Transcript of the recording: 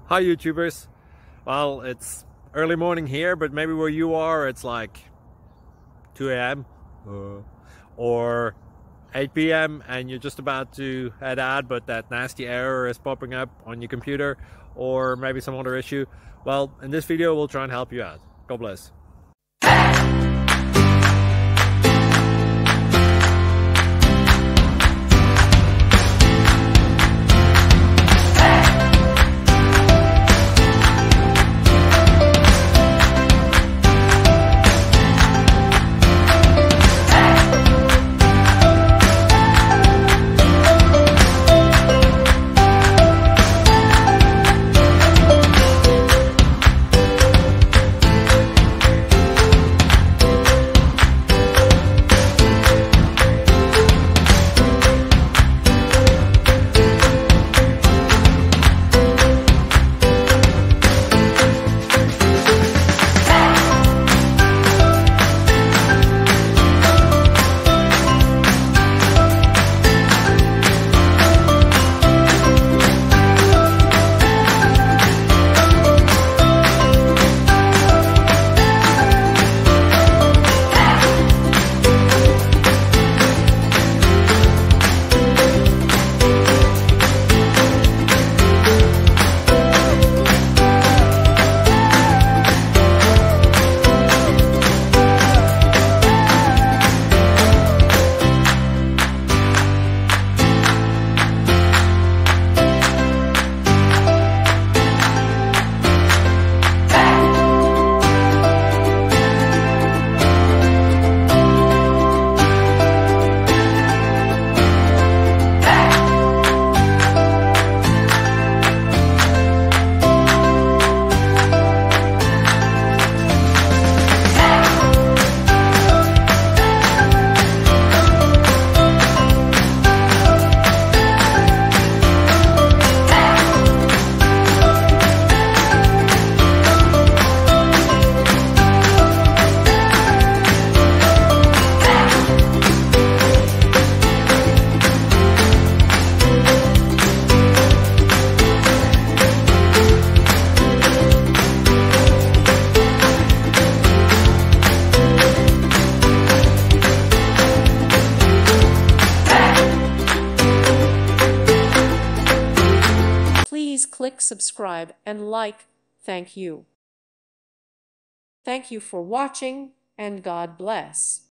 Hi YouTubers. Well, it's early morning here, but maybe where you are it's like 2 a.m. or 8 p.m. and you're just about to head out, but that nasty error is popping up on your computer, or maybe some other issue. Well, in this video we'll try and help you out. God bless. Please click subscribe and like. Thank you. Thank you for watching, and God bless.